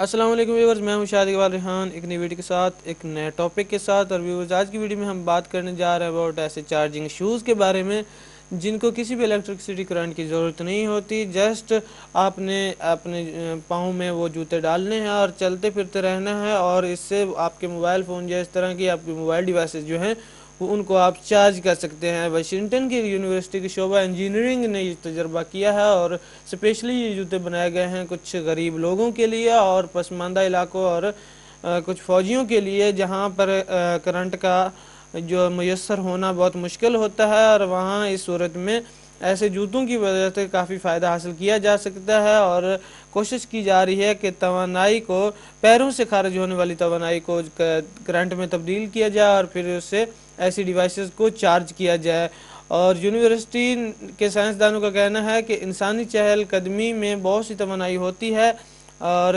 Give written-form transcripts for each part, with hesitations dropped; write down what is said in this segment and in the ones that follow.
السلام علیکم ویورز، میں ہوں شاہد اقبال ریحان ایک نئی ویڈیو کے ساتھ ایک نئے ٹاپک کے ساتھ. اور ویورز، آج کی ویڈیو میں ہم بات کرنے جا رہے ہیں اباؤٹ ایسے چارجنگ شوز کے بارے میں جن کو کسی بھی الیکٹرکسٹی کرنٹ کی ضرورت نہیں ہوتی. جسٹ آپ نے اپنے پاؤں میں وہ جوتے ڈالنے ہیں اور چلتے پھرتے رہنا ہے، اور اس سے آپ کے موبائل فون یا اس طرح کی آپ کے موبائل ڈیوائسز جو ہیں ان کو آپ چارج کر سکتے ہیں. واشنگٹن کی یونیورسٹی کے شعبہ انجینئرنگ نے یہ تجربہ کیا ہے، اور اسپیشلی یہ جوتے بنائے گئے ہیں کچھ غریب لوگوں کے لیے اور پسماندہ علاقوں اور کچھ فوجیوں کے لیے جہاں پر کرنٹ کا جو میسر ہونا بہت مشکل ہوتا ہے، اور وہاں اس صورت میں ایسے جوتوں کی وجہ سے کافی فائدہ حاصل کیا جا سکتا ہے. اور کوشش کی جا رہی ہے کہ توانائی کو، پیروں سے خارج ہونے والی توانائی کو کرنٹ میں تبدیل کیا جائے اور پھر اس سے ایسی ڈیوائسز کو چارج کیا جائے. اور یونیورسٹی کے سائنسدانوں کا کہنا ہے کہ انسانی چہل قدمی میں بہت سی توانائی ہوتی ہے اور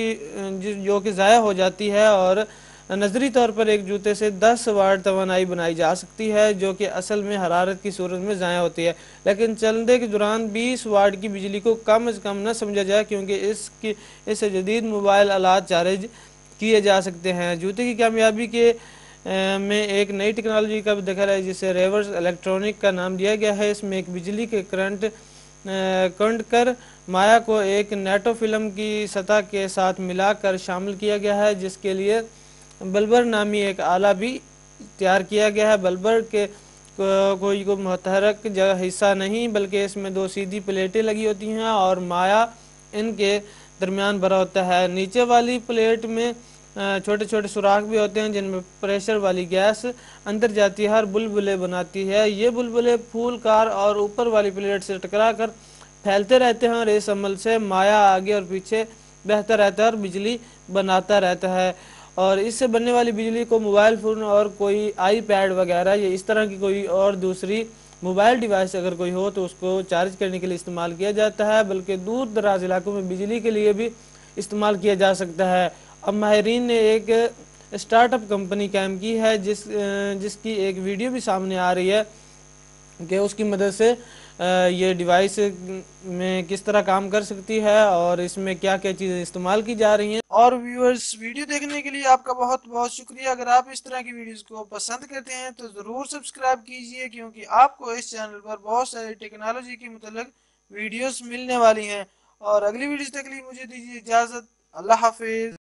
جو کہ ضائع ہو جاتی ہے، اور نظری طور پر ایک جوتے سے 10 واٹ توانائی بنائی جا سکتی ہے جو کہ اصل میں حرارت کی صورت میں ضائع ہوتی ہے. لیکن چلنے کے دوران 20 واٹ کی بجلی کو کم از کم نہ سمجھا جائے، کیونکہ اس سے جدید موبائل آلات چارج کیے جا سکتے ہیں. جوتے کی کامیابی کے میں ایک نئی ٹیکنالوجی کا بھی دخل ہے جسے ریورس الیکٹرونک کا نام دیا گیا ہے. اس میں ایک بجلی کے کرنٹ کر مایا کو ایک نیٹو فلم کی سطح کے ساتھ ملا کر شامل کیا گیا ہے، جس کے لیے بلبر نامی ایک آلہ بھی تیار کیا گیا ہے. بلبر کے کوئی متحرک حصہ نہیں، بلکہ اس میں 2 سیدھی پلیٹیں لگی ہوتی ہیں اور مایا ان کے درمیان بھرا ہوتا ہے. نیچے والی پلیٹ میں چھوٹے چھوٹے سوراخ بھی ہوتے ہیں جن میں پریشر والی گیس اندر جاتی ہے اور بلبلے بناتی ہے. یہ بلبلے پھول کار اور اوپر والی پلیٹ سے ٹکرا کر پھیلتے رہتے ہیں، اور اس عمل سے مایا آگے اور پیچھے بہتا رہتا ہے اور بجلی بناتا رہتا ہے. اور اس سے بننے والی بجلی کو موبائل فون اور کوئی آئی پیڈ وغیرہ یا اس طرح کی کوئی اور دوسری موبائل ڈیوائس اگر کوئی ہو تو اس کو چارج کرنے کے لیے استعمال کیا جاتا ہے، بلکہ دور دراز علاقوں میں بجلی کے لیے بھی استعمال کیا جا سکتا ہے. اب ماہرین نے ایک اسٹارٹ اپ کمپنی قائم کی ہے جس کی ایک ویڈیو بھی سامنے آ رہی ہے کہ اس کی مدد سے یہ ڈیوائس میں کس طرح کام کر سکتی ہے اور اس میں کیا کیا چیزیں استعمال کی جا رہی ہیں. اور ویورز، ویڈیو دیکھنے کے لیے آپ کا بہت بہت شکریہ. اگر آپ اس طرح کی ویڈیوز کو پسند کرتے ہیں تو ضرور سبسکرائب کیجئے، کیونکہ آپ کو اس چینل پر بہت ساری ٹیکنالوجی کی متعلق ویڈیوز ملنے والی ہیں. اور اگلی ویڈیوز تک کے لیے مجھے دیجیے اجازت. اللہ حافظ.